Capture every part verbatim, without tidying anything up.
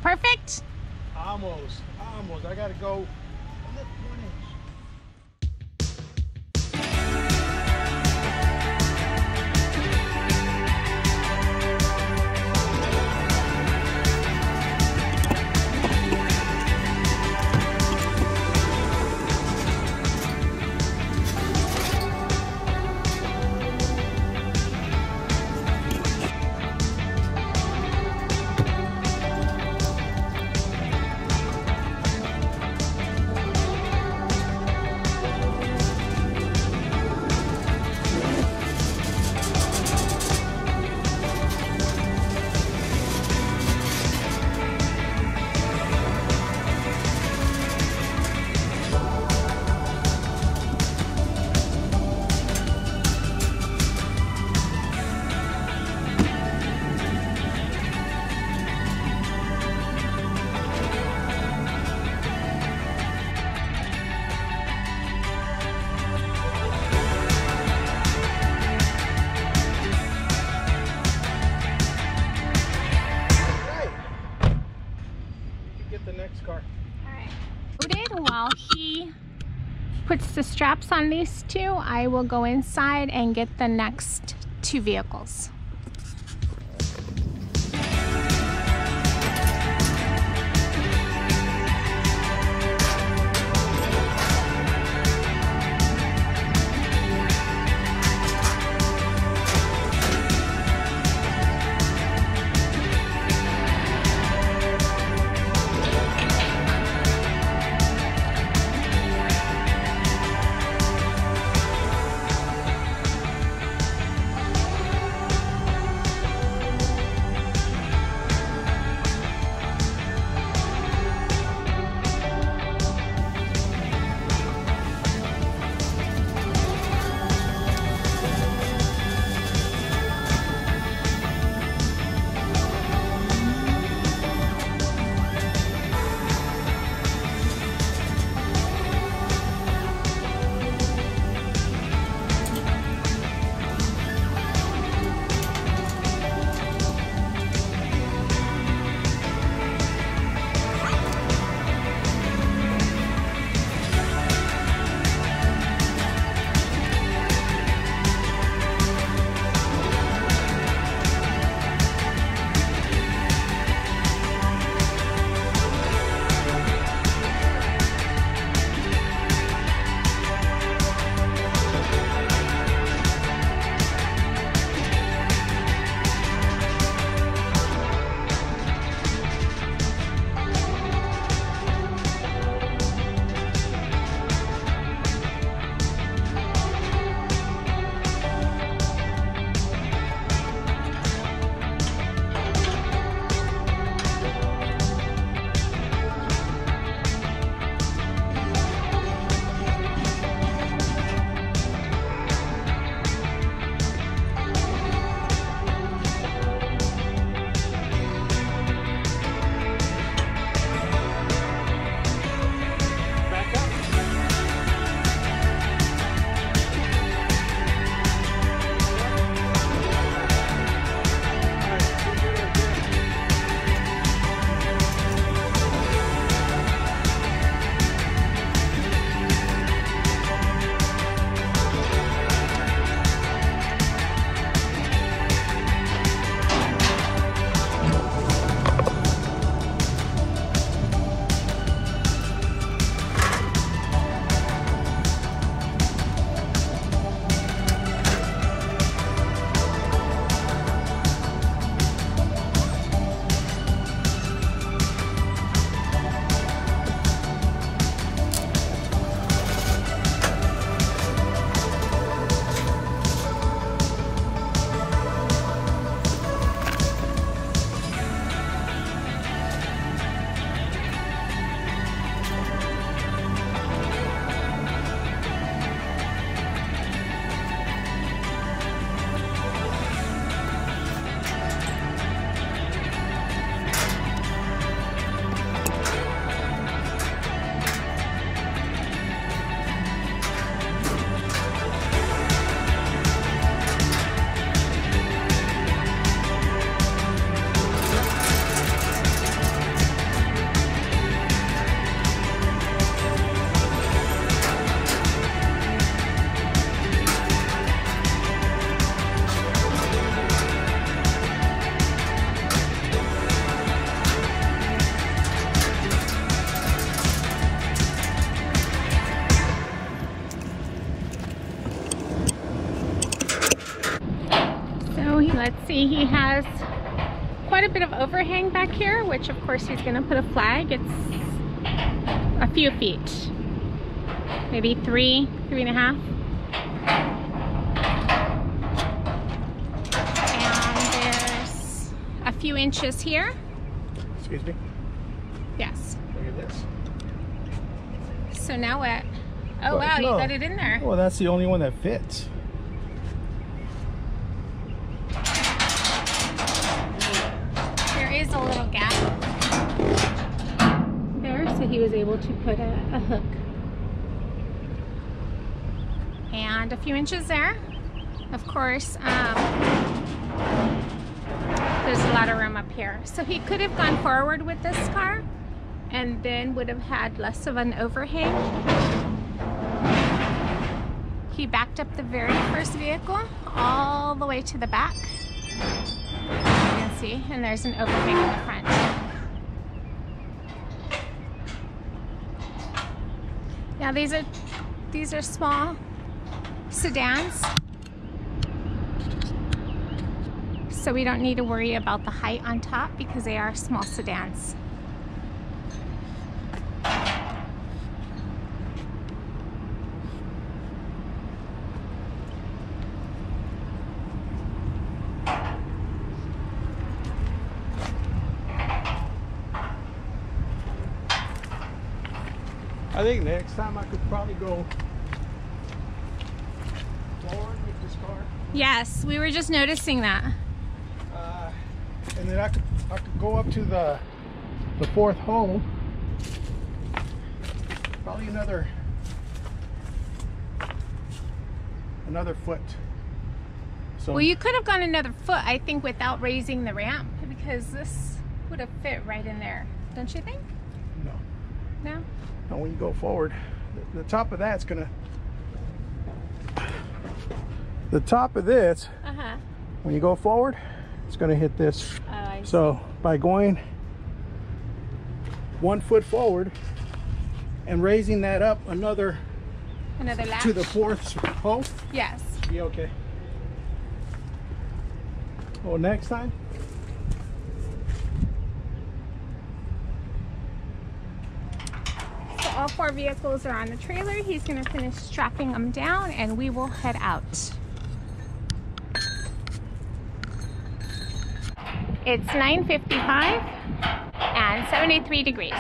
perfect? Almost, almost. I gotta go lift one inch. While he puts the straps on these two, I will go inside and get the next two vehicles. see he has quite a bit of overhang back here, which of course he's going to put a flag. It's a few feet, maybe three, three and a half. And there's a few inches here. Excuse me? Yes. Look at this. So now what? Oh, But wow, no. you got it in there. Well, that's the only one that fits. There is a little gap there, so he was able to put a, a hook. And a few inches there. Of course, um, there's a lot of room up here. So he could have gone forward with this car and then would have had less of an overhang. He backed up the very first vehicle all the way to the back. You can see, and there's an overhang in the front. Now these are these are small sedans, so we don't need to worry about the height on top because they are small sedans. I think next time I could probably go forward with this car. Yes, we were just noticing that. Uh, and then I could I could go up to the the fourth hole. Probably another another foot. So Well, you could have gone another foot, I think, without raising the ramp, because this would have fit right in there. Don't you think? no. No? No, when you go forward, the, the top of that's gonna the top of this, Uh-huh. when you go forward, it's gonna hit this. Oh, I see. So by going one foot forward and raising that up another Another latch? to the fourth hole, Yes. be okay. Well, next time, So all four vehicles are on the trailer. He's going to finish strapping them down and we will head out. It's nine fifty-five and seventy-three degrees.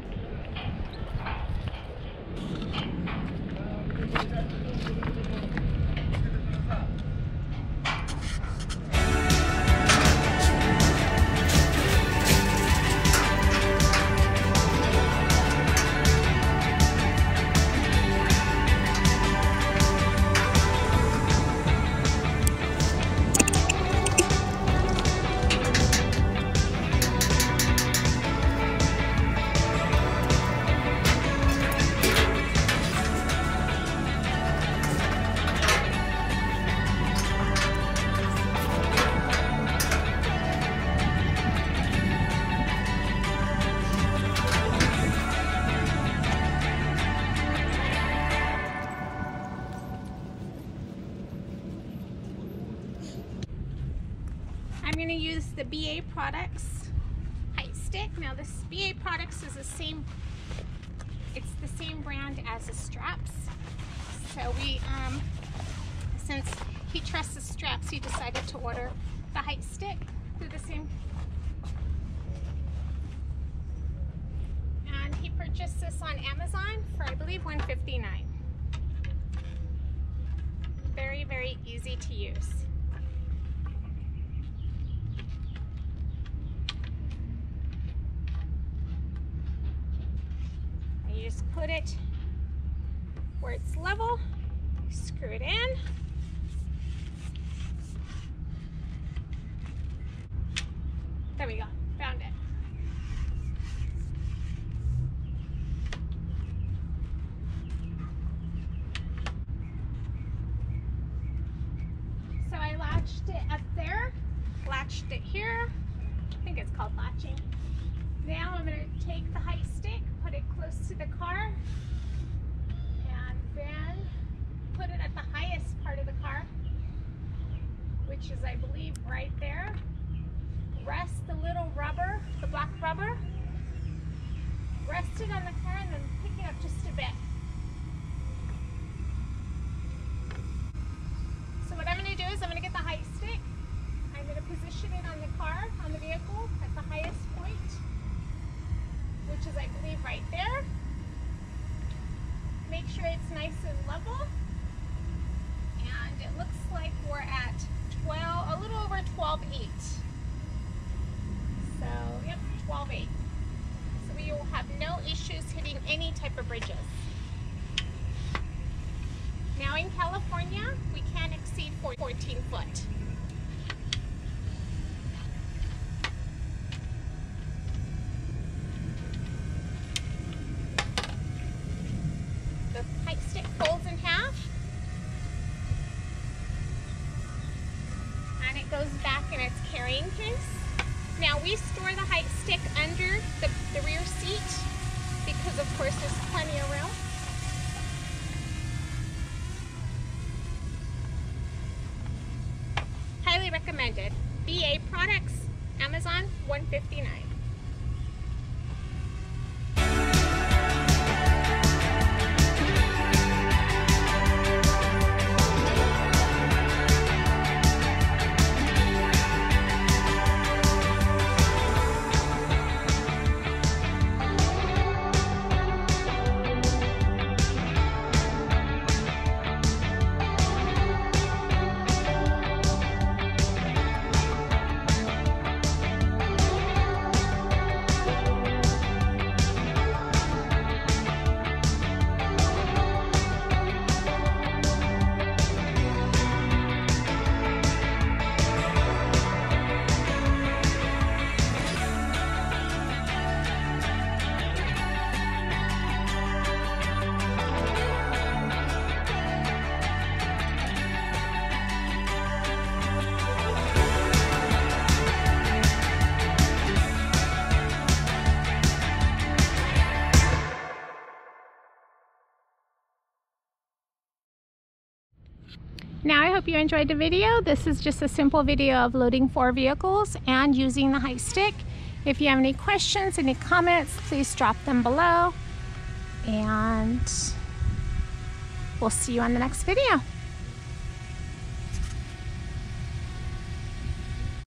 I'm going to use the B A Products height stick. Now this B A Products is the same, it's the same brand as the straps. So we, um, since he trusts the straps, he decided to order the height stick through the same. And he purchased this on Amazon for, I believe, one fifty-nine. Very, very easy to use. You just put it where it's level, screw it in. There we go, found it. So I latched it up there, latched it here. I think it's called latching. Now I'm going to take the height stick, put it close to the car, and then put it at the highest part of the car, which which is, I believe, right there. Rest the little rubber, the black rubber. Rest it on the car and then pick it up just a bit. So what I'm going to do is I'm going to get the height stick. I'm going to position it on the car, on the vehicle, at the highest point, which is, I believe, right there. Make sure it's nice and level. And it looks like we're at twelve, a little over twelve eight. So, yep, twelve eight. So we will have no issues hitting any type of bridges. Now in California, we can't exceed fourteen foot. The height stick folds in half. And it goes back in its carrying case. Now we store the height stick under the, the rear seat because of course there's plenty of room. Highly recommended. B A products, Amazon, one fifty-nine. Now I hope you enjoyed the video. This is just a simple video of loading four vehicles and using the height stick. If you have any questions, any comments, please drop them below. And we'll see you on the next video.